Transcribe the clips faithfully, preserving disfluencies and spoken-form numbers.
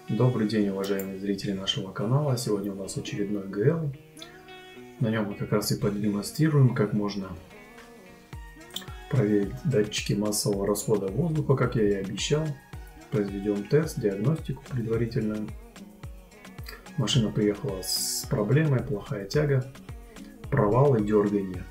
Добрый день, уважаемые зрители нашего канала. Сегодня у нас очередной джи эл. На нем мы как раз и продемонстрируем, как можно проверить датчики массового расхода воздуха, как я и обещал. Произведем тест, диагностику предварительную. Машина приехала с проблемой, плохая тяга, провал и дергание.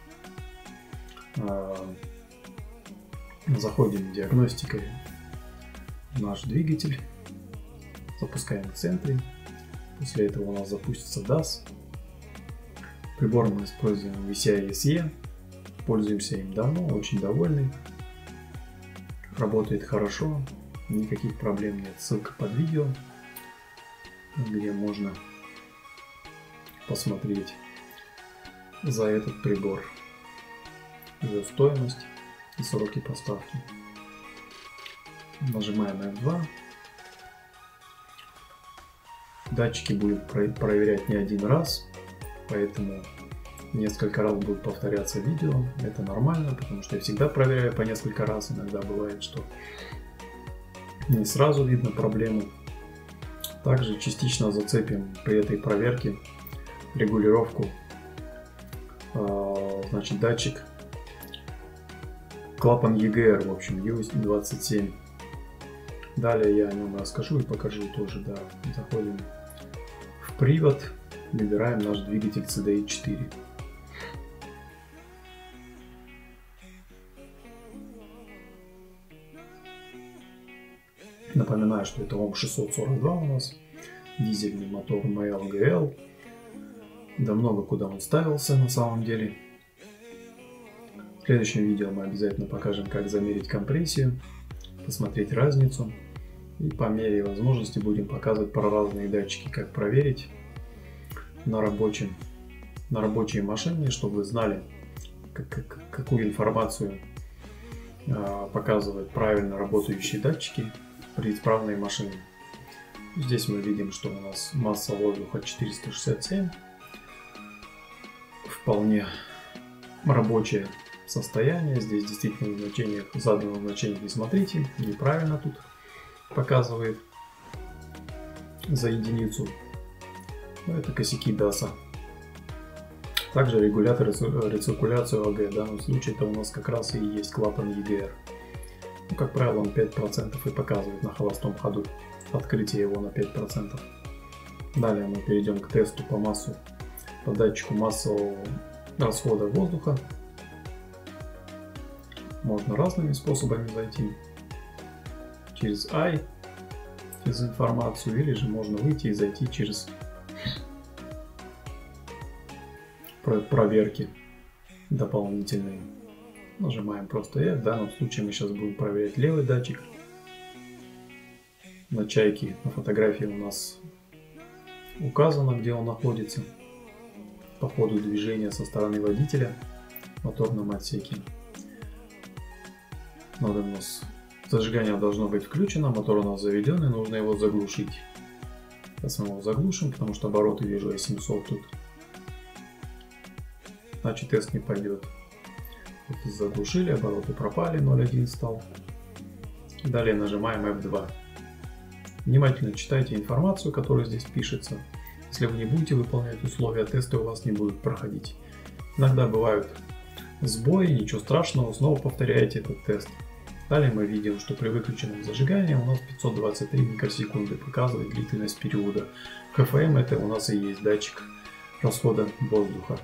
Заходим диагностикой в наш двигатель. Запускаем в центре. После этого у нас запустится дас. Прибор мы используем ви си ай эс и. Пользуемся им давно, очень довольны. Работает хорошо, никаких проблем нет. Ссылка под видео, где можно посмотреть за этот прибор, его стоимость и сроки поставки. Нажимаем эф два. Датчики будут проверять не один раз, поэтому несколько раз будет повторяться видео. Это нормально, потому что я всегда проверяю по несколько раз. Иногда бывает, что не сразу видно проблему. Также частично зацепим при этой проверке регулировку, значит, датчик клапан и джи ар, в общем, ю двадцать семь. Далее я о нем расскажу и покажу тоже. Да, заходим в привод, выбираем наш двигатель си ди и четыре. Напоминаю, что это ом шестьсот сорок два у нас, дизельный мотор эм эл джи эл. Да много куда он ставился на самом деле. В следующем видео мы обязательно покажем, как замерить компрессию, посмотреть разницу. И по мере возможности будем показывать про разные датчики, как проверить на, рабочем, на рабочей машине, чтобы вы знали, как, как, какую информацию а, показывают правильно работающие датчики при исправной машине. Здесь мы видим, что у нас масса воздуха четыреста шестьдесят семь. Вполне рабочее состояние. Здесь действительно значение, заданного значения не смотрите, неправильно тут показывает за единицу. Но это косяки даса. Также регулятор рециркуляции эй джи. В данном случае это у нас как раз и есть клапан и джи ар. Ну, как правило, он пять процентов и показывает на холостом ходу. Открытие его на пять процентов. Далее мы перейдем к тесту по массу, по датчику массового расхода воздуха. Можно разными способами зайти. Через ай, через информацию, или же можно выйти и зайти через проверки дополнительные. Нажимаем просто F. В данном случае мы сейчас будем проверять левый датчик. На чайке на фотографии у нас указано, где он находится по ходу движения со стороны водителя в моторном отсеке. Надо у нас зажигание должно быть включено, мотор у нас заведен, и нужно его заглушить. Сейчас мы его заглушим, потому что обороты вижу я семьсот тут. Значит, тест не пойдет. Вот заглушили, обороты пропали, ноль один стал. Далее нажимаем эф два. Внимательно читайте информацию, которая здесь пишется. Если вы не будете выполнять условия, тесты у вас не будут проходить. Иногда бывают сбои, ничего страшного, снова повторяйте этот тест. Далее мы видим, что при выключенном зажигании у нас пятьсот двадцать три микросекунды показывает длительность периода. ха эф эм это у нас и есть датчик расхода воздуха.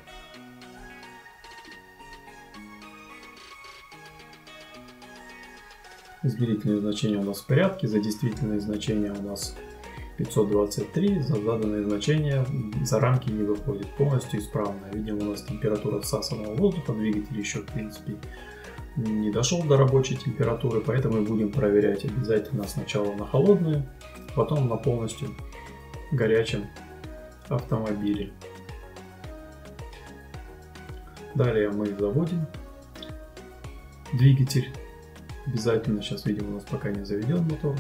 Измерительные значения у нас в порядке, за действительные значения у нас пятьсот двадцать три, за заданные значения за рамки не выходит, полностью исправно. Видим, у нас температура всасываемого воздуха, двигатель еще в принципе не дошел до рабочей температуры, поэтому мы будем проверять обязательно сначала на холодную, потом на полностью горячем автомобиле. Далее мы заводим двигатель. Обязательно, сейчас видим, у нас пока не заведен мотор.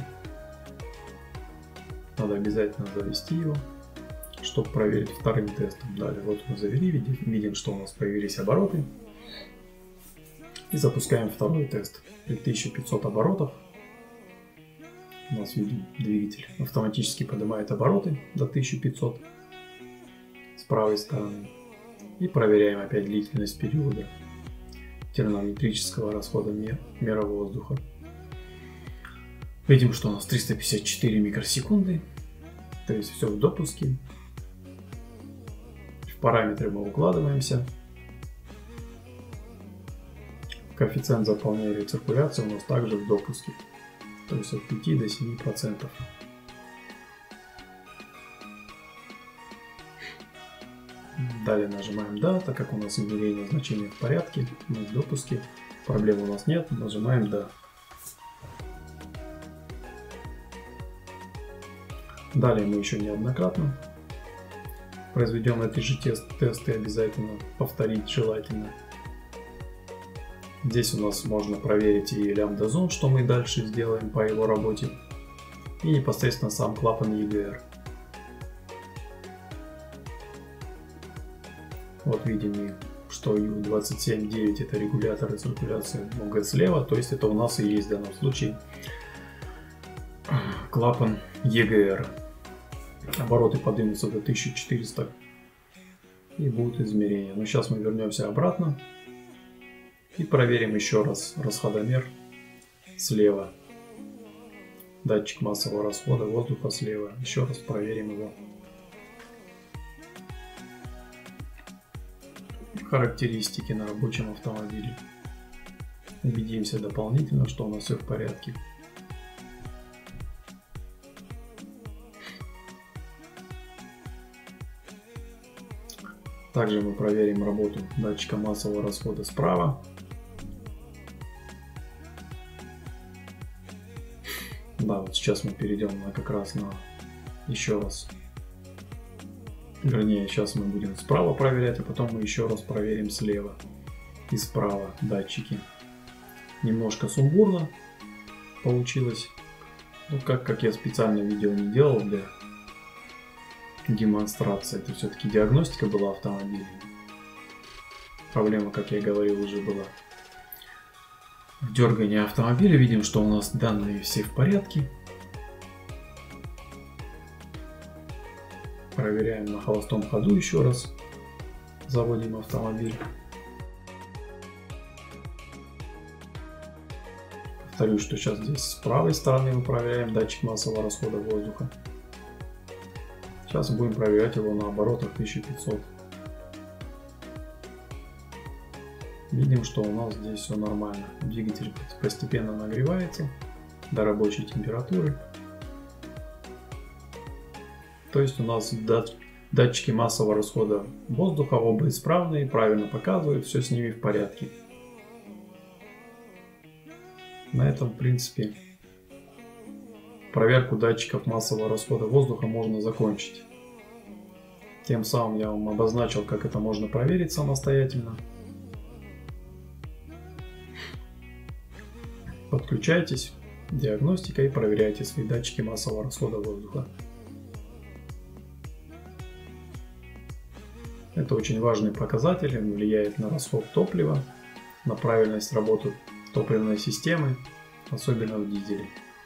Надо обязательно завести его, чтобы проверить вторым тестом. Далее вот мы завели, видим, видим, что у нас появились обороты. И запускаем второй тест. При тысяче пятьсот оборотов у нас видим двигатель автоматически поднимает обороты до тысячи пятисот с правой стороны. И проверяем опять длительность периода термометрического расхода мер, мера воздуха. Видим, что у нас триста пятьдесят четыре микросекунды, то есть все в допуске. В параметры мы укладываемся. Коэффициент заполнения рециркуляции у нас также в допуске, то есть от пяти до семи процентов. Далее нажимаем «Да», так как у нас измерение значения в порядке, мы в допуске, проблем у нас нет, нажимаем «Да». Далее мы еще неоднократно произведем эти же тест, тесты, обязательно повторить желательно. Здесь у нас можно проверить и лямбда-зон, что мы дальше сделаем по его работе, и непосредственно сам клапан и джи ар. Вот видим, что ю двадцать семь девять это регулятор рециркуляции ОГ слева, то есть это у нас и есть в данном случае клапан и джи ар. Обороты поднимутся до тысячи четырёхсот и будут измерения. Но сейчас мы вернемся обратно и проверим еще раз расходомер слева. Датчик массового расхода воздуха слева. Еще раз проверим его. Характеристики на рабочем автомобиле. Убедимся дополнительно, что у нас все в порядке. Также мы проверим работу датчика массового расхода справа. Да, вот сейчас мы перейдем на как раз на еще раз. Вернее, сейчас мы будем справа проверять, а потом мы еще раз проверим слева и справа датчики. Немножко сумбурно получилось. Ну, как, как я специально видео не делал для демонстрации. Это все-таки диагностика была автомобиля. Проблема, как я говорил, уже была в дергании автомобиля. Видим, что у нас данные все в порядке. Проверяем на холостом ходу еще раз. Заводим автомобиль. Повторюсь, что сейчас здесь с правой стороны мы проверяем датчик массового расхода воздуха. Сейчас будем проверять его на оборотах тысяча пятьсот. Видим, что у нас здесь все нормально. Двигатель постепенно нагревается до рабочей температуры. То есть у нас датчики массового расхода воздуха оба исправные, правильно показывают, все с ними в порядке. На этом, в принципе, проверку датчиков массового расхода воздуха можно закончить. Тем самым я вам обозначил, как это можно проверить самостоятельно. Подключайтесь, диагностика, и проверяйте свои датчики массового расхода воздуха. Это очень важный показатель, он влияет на расход топлива, на правильность работы топливной системы, особенно в дизеле.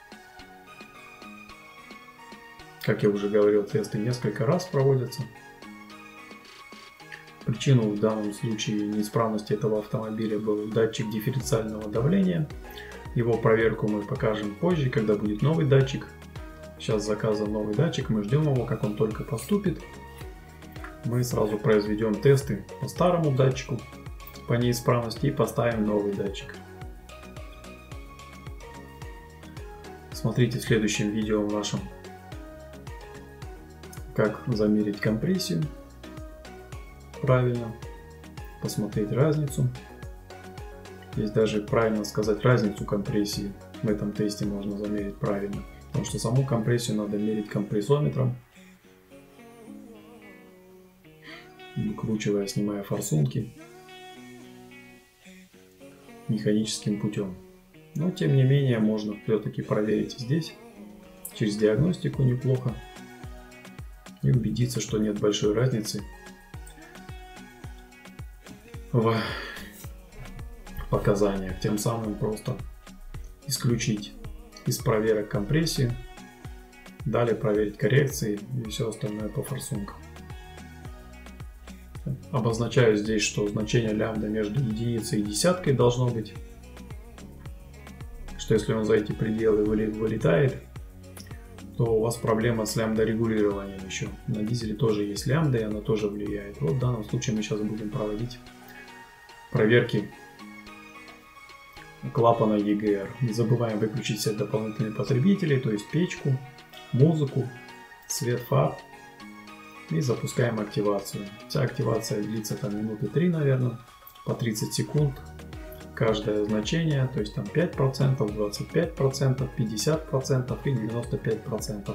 Как я уже говорил, тесты несколько раз проводятся. Причиной в данном случае неисправности этого автомобиля был датчик дифференциального давления. Его проверку мы покажем позже, когда будет новый датчик. Сейчас заказан новый датчик, мы ждем его, как он только поступит. Мы сразу произведем тесты по старому датчику, по неисправности, и поставим новый датчик. Смотрите в следующем видео в нашем, как замерить компрессию правильно, посмотреть разницу. Здесь даже правильно сказать разницу компрессии в этом тесте можно замерить правильно, потому что саму компрессию надо мерить компрессометром, выкручивая, снимая форсунки механическим путем. Но тем не менее можно все-таки проверить здесь через диагностику неплохо и убедиться, что нет большой разницы в показаниях, тем самым просто исключить из проверок компрессии. Далее проверить коррекции и все остальное по форсункам. Обозначаю здесь, что значение лямбда между единицей и десяткой должно быть. Что если он за эти пределы вылетает, то у вас проблема с лямбда регулированием еще. На дизеле тоже есть лямбда, и она тоже влияет. Вот в данном случае мы сейчас будем проводить проверки клапана и джи ар. Не забываем выключить все дополнительные потребители, то есть печку, музыку, свет фар. И запускаем активацию. Вся активация длится там минуты три, наверное, по тридцать секунд. Каждое значение, то есть там пять процентов, двадцать пять процентов, пятьдесят процентов и девяносто пять процентов.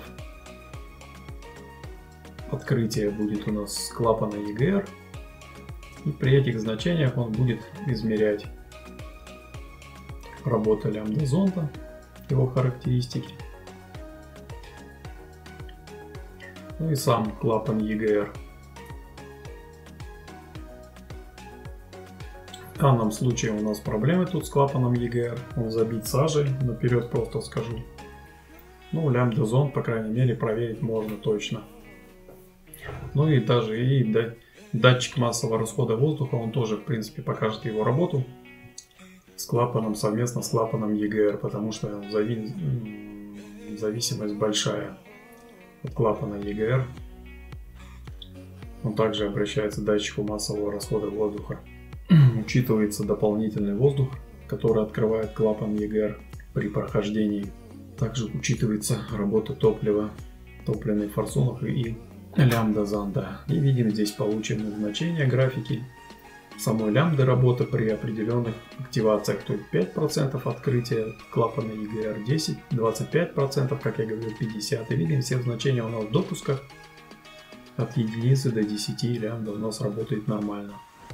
Открытие будет у нас с клапана и джи ар. И при этих значениях он будет измерять работу лямбда зонда, его характеристики. Ну и сам клапан и джи ар. В данном случае у нас проблемы тут с клапаном и джи ар. Он забит сажей, наперед просто скажу. Ну, лямбда зонд, по крайней мере, проверить можно точно. Ну и даже и датчик массового расхода воздуха, он тоже, в принципе, покажет его работу с клапаном, совместно с клапаном и джи ар, потому что зави... зависимость большая от клапана и джи ар. Он также обращается к датчику массового расхода воздуха. Учитывается дополнительный воздух, который открывает клапан и джи ар при прохождении. Также учитывается работа топлива, топливный форсунок и лямбда зонда. И видим здесь полученные значения графики самой лямбды работы при определенных активациях. То есть пять процентов открытия клапана и джи ар, десять, двадцать пять процентов, как я говорил, пятьдесят. И видим все значения у нас в допусках. От единицы до десяти лямбда у нас работает нормально.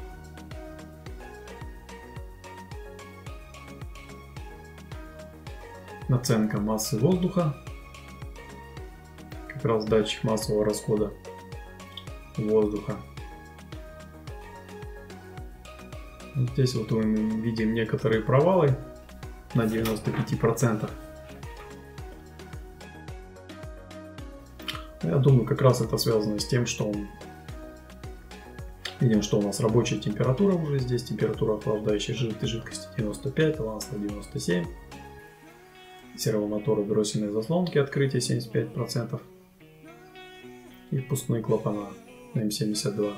Оценка массы воздуха. Как раз датчик массового расхода воздуха. Вот здесь вот мы видим некоторые провалы на девяноста пяти процентах. Я думаю, как раз это связано с тем, что он... видим, что у нас рабочая температура уже здесь, температура охлаждающей жидкости девяносто пять, масло девяносто семь. Сервомоторы, дроссельные заслонки, открытие семьдесят пять процентов. И впускные клапана эм семьдесят два.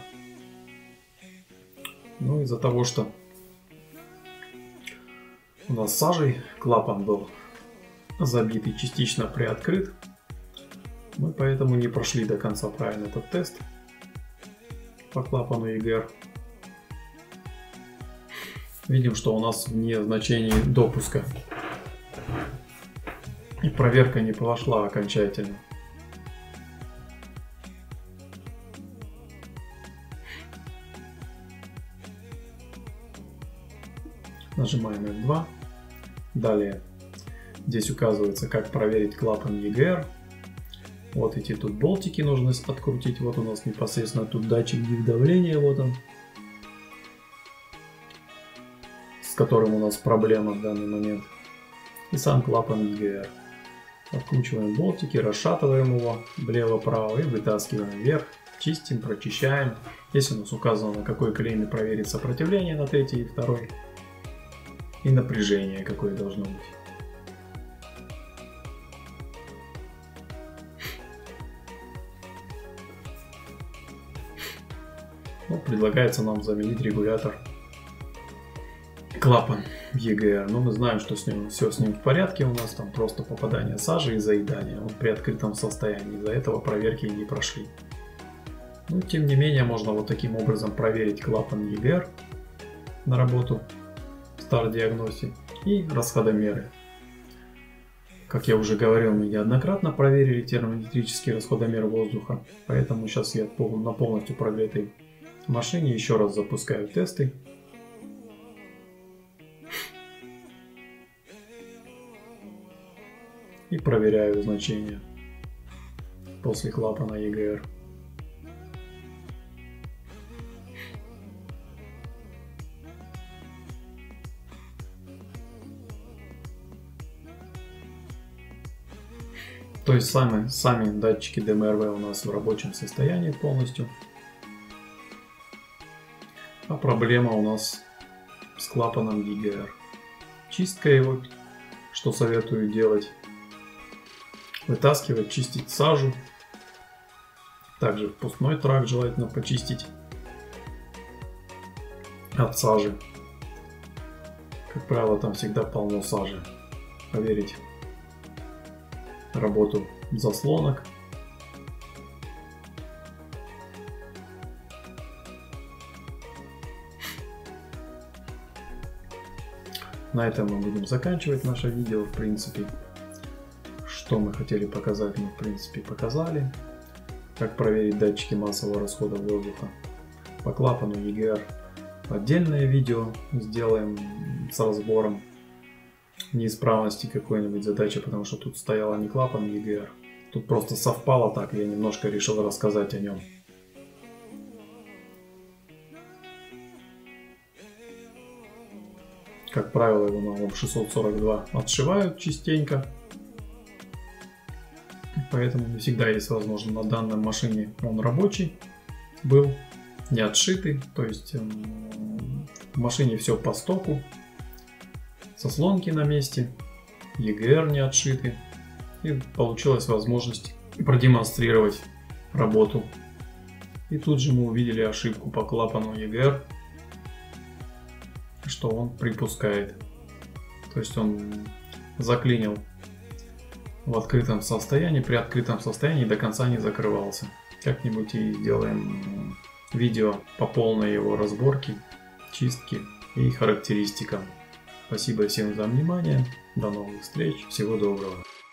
Ну, из-за того, что у нас сажей клапан был забит и частично приоткрыт, мы поэтому не прошли до конца правильно этот тест по клапану и джи ар. Видим, что у нас вне значений допуска. И проверка не прошла окончательно. Нажимаем эф два. Далее здесь указывается, как проверить клапан и джи ар. Вот эти тут болтики нужно открутить. Вот у нас непосредственно тут датчик давления. Вот он. С которым у нас проблема в данный момент. И сам клапан и джи ар. Откручиваем болтики, расшатываем его влево-право и вытаскиваем вверх. Чистим, прочищаем. Здесь у нас указано, на какой клемме проверить сопротивление на третий и второй. И напряжение какое должно быть. Ну, предлагается нам заменить регулятор клапан и джи ар. Но мы знаем, что с ним все с ним в порядке. У нас там просто попадание сажи и заедание. Он при открытом состоянии. Из-за этого проверки не прошли. Но тем не менее, можно вот таким образом проверить клапан и джи ар на работу в стар-диагнозе и расходомеры. Как я уже говорил, мы неоднократно проверили термометрический расходомер воздуха. Поэтому сейчас я на полностью прогретой машине еще раз запускаю тесты. И проверяю значения после клапана и джи ар. То есть сами, сами датчики ди эм эр ви у нас в рабочем состоянии полностью. А проблема у нас с клапаном и джи ар. Чистка его, что советую делать. Вытаскивать, чистить сажу. Также впускной тракт желательно почистить от сажи. Как правило, там всегда полно сажи. Проверить работу заслонок. На этом мы будем заканчивать наше видео, в принципе. Что мы хотели показать, мы в принципе показали. Как проверить датчики массового расхода воздуха. По клапану и джи ар отдельное видео сделаем с разбором неисправности какой-нибудь задачи, потому что тут стояла не клапан и джи ар. Тут просто совпало так, я немножко решил рассказать о нем. Как правило, его на ОМ шестьсот сорок два отшивают частенько. Поэтому не всегда есть возможность. На данной машине он рабочий был, не отшитый. То есть в машине все по стоку. Заслонки на месте, и джи ар не отшиты. И получилась возможность продемонстрировать работу. И тут же мы увидели ошибку по клапану и джи ар, что он припускает. То есть он заклинил в открытом состоянии, при открытом состоянии до конца не закрывался. Как-нибудь и сделаем видео по полной его разборке, чистке и характеристикам. Спасибо всем за внимание. До новых встреч. Всего доброго.